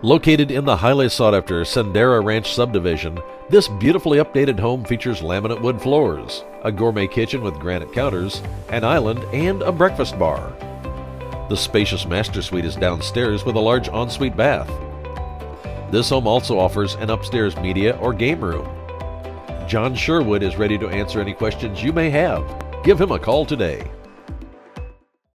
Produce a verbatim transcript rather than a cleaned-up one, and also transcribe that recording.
Located in the highly sought-after Sendera Ranch subdivision, this beautifully updated home features laminate wood floors, a gourmet kitchen with granite counters, an island, and a breakfast bar. The spacious master suite is downstairs with a large ensuite bath. This home also offers an upstairs media or game room. John Sherwood is ready to answer any questions you may have. Give him a call today.